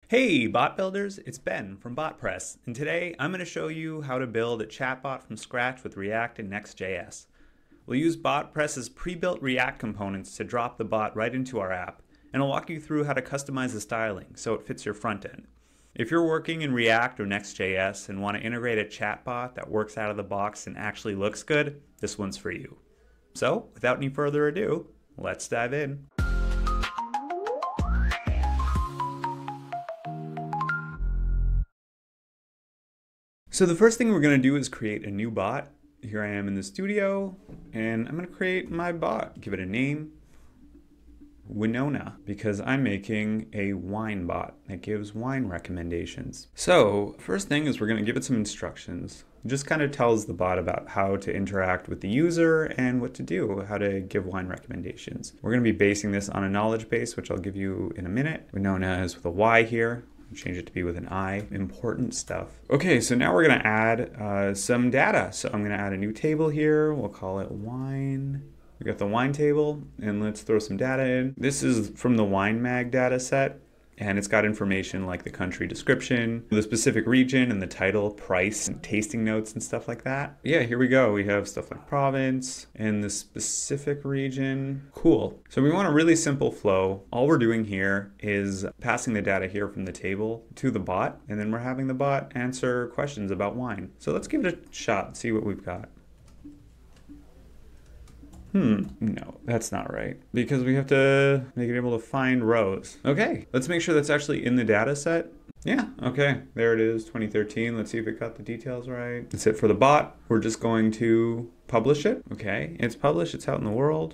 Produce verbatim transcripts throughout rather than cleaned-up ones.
Hey bot builders, it's Ben from Botpress, and today I'm going to show you how to build a chatbot from scratch with React and Next.js. We'll use Botpress's pre-built React components to drop the bot right into our app, and I'll walk you through how to customize the styling so it fits your front end. If you're working in React or Next.js and want to integrate a chatbot that works out of the box and actually looks good, this one's for you. So, without any further ado, let's dive in. So the first thing we're going to do is create a new bot. Here I am in the studio, and I'm going to create my bot. Give it a name, Winona, because I'm making a wine bot that gives wine recommendations. So first thing is we're going to give it some instructions. It just kind of tells the bot about how to interact with the user and what to do, how to give wine recommendations. We're going to be basing this on a knowledge base, which I'll give you in a minute. Winona is with a Y here. Change it to be with an I. Important stuff. Okay, so now we're going to add uh, some data. So I'm going to add a new table here. We'll call it wine. We got the wine table, and let's throw some data in. This is from the Wine Mag data set, and it's got information like the country description, the specific region, and the title, price, and tasting notes and stuff like that. Yeah, here we go. We have stuff like province and the specific region. Cool. So we want a really simple flow. All we're doing here is passing the data here from the table to the bot, and then we're having the bot answer questions about wine. So let's give it a shot and see what we've got. Hmm, no, that's not right, because we have to make it able to find rows. Okay, let's make sure that's actually in the data set. Yeah, okay, there it is, twenty thirteen. Let's see if it got the details right. That's it for the bot. We're just going to publish it. Okay, it's published, it's out in the world.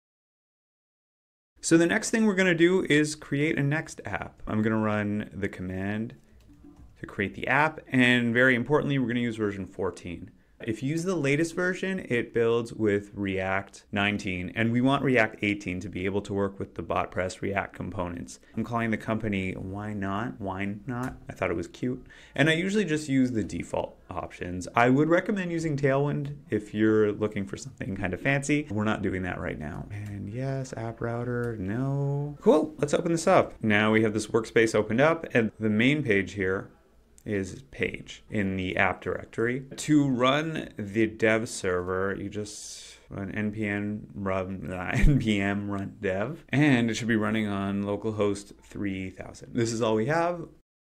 So the next thing we're gonna do is create a Next app. I'm gonna run the command to create the app, and very importantly, we're gonna use version fourteen. If you use the latest version, it builds with React nineteen, and we want React eighteen to be able to work with the Botpress React components. I'm calling the company Why Not? Why Not? I thought it was cute. And I usually just use the default options. I would recommend using Tailwind if you're looking for something kind of fancy. We're not doing that right now. And yes, app router, no. Cool, let's open this up. Now we have this workspace opened up, and the main page here is page in the app directory. To run the dev server, you just run npm run uh, npm run dev, and it should be running on localhost three thousand. This is all we have.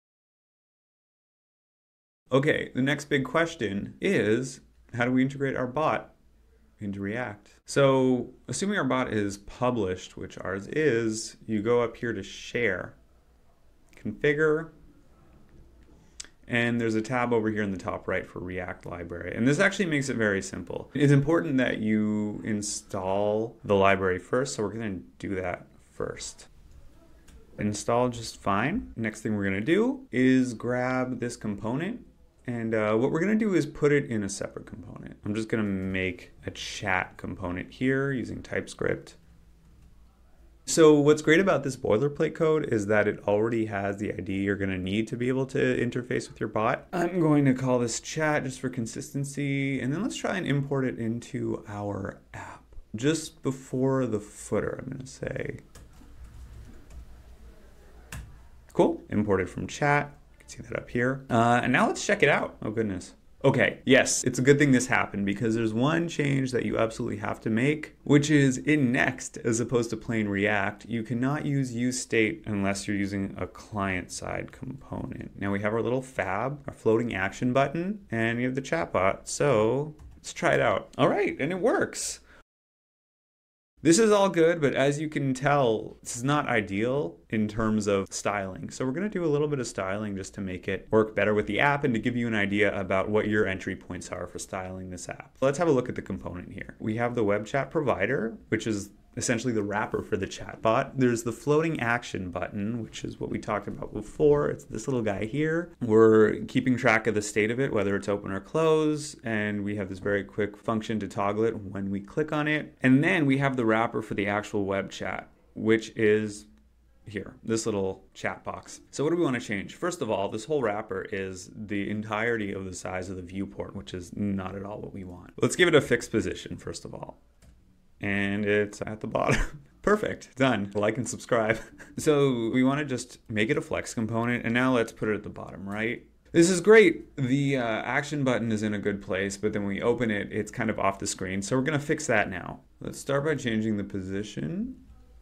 Okay, the next big question is, how do we integrate our bot into React? So assuming our bot is published, which ours is, you go up here to share, configure, and there's a tab over here in the top right for React library. And this actually makes it very simple. It's important that you install the library first, so we're gonna do that first. Install just fine. Next thing we're gonna do is grab this component, and uh, what we're gonna do is put it in a separate component. I'm just gonna make a chat component here using TypeScript. So what's great about this boilerplate code is that it already has the I D you're going to need to be able to interface with your bot. I'm going to call this chat just for consistency, and then let's try and import it into our app. Just before the footer, I'm going to say, cool, imported from chat. You can see that up here. Uh, and now let's check it out. Oh goodness. Okay, yes, it's a good thing this happened because there's one change that you absolutely have to make, which is in Next, as opposed to plain React, you cannot use useState unless you're using a client-side component. Now we have our little fab, our floating action button, and we have the chatbot, so let's try it out. All right, and it works. This is all good, but as you can tell, this is not ideal in terms of styling. So we're gonna do a little bit of styling just to make it work better with the app and to give you an idea about what your entry points are for styling this app. Let's have a look at the component here. We have the web chat provider, which is essentially the wrapper for the chatbot. There's the floating action button, which is what we talked about before. It's this little guy here. We're keeping track of the state of it, whether it's open or close, and we have this very quick function to toggle it when we click on it. And then we have the wrapper for the actual web chat, which is here, this little chat box. So what do we want to change? First of all, this whole wrapper is the entirety of the size of the viewport, which is not at all what we want. Let's give it a fixed position, first of all. And it's at the bottom. Perfect, done. Like and subscribe. So we want to just make it a flex component, and now let's put it at the bottom right. This is great. The uh, action button is in a good place, but then when we open it, it's kind of off the screen. So we're gonna fix that now. Let's start by changing the position.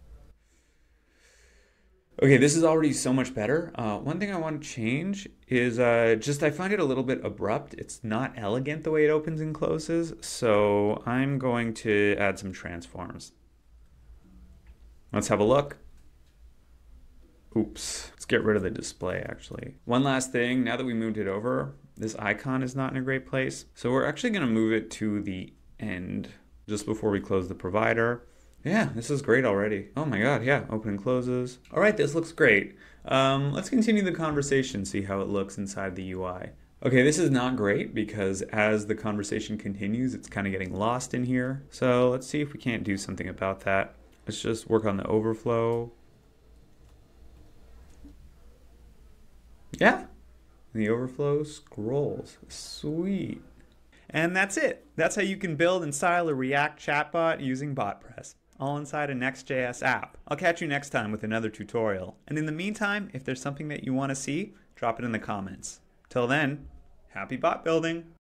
Okay, this is already so much better. Uh, one thing I want to change is uh, just I find it a little bit abrupt. It's not elegant the way it opens and closes. So I'm going to add some transforms. Let's have a look. Oops, let's get rid of the display actually. One last thing, now that we moved it over, this icon is not in a great place. So we're actually gonna move it to the end just before we close the provider. Yeah, this is great already. Oh my God, yeah, open and closes. All right, this looks great. Um, let's continue the conversation, see how it looks inside the U I. Okay, this is not great because as the conversation continues, it's kind of getting lost in here. So let's see if we can't do something about that. Let's just work on the overflow. Yeah, the overflow scrolls. Sweet. And that's it. That's how you can build and style a React chatbot using Botpress, all inside a Next.js app. I'll catch you next time with another tutorial. And in the meantime, if there's something that you want to see, drop it in the comments. Till then, happy bot building.